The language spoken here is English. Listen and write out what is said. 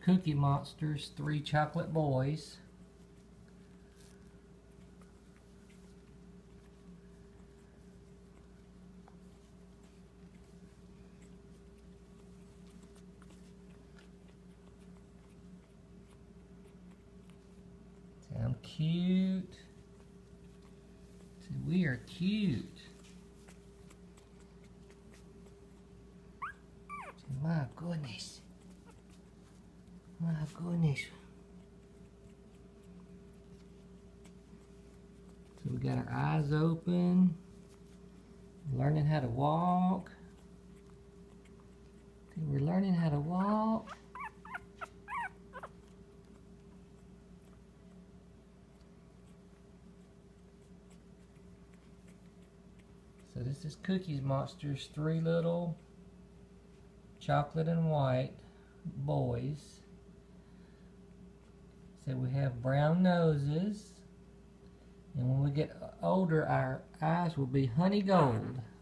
Cookie Monster's 3 chocolate boys. Sound cute. See, we are cute. See, my goodness. My goodness. So we got our eyes open, learning how to walk. See, we're learning how to walk. So this is Cookie Monster's 3 little chocolate and white boys. So we have brown noses, and when we get older our eyes will be honey gold.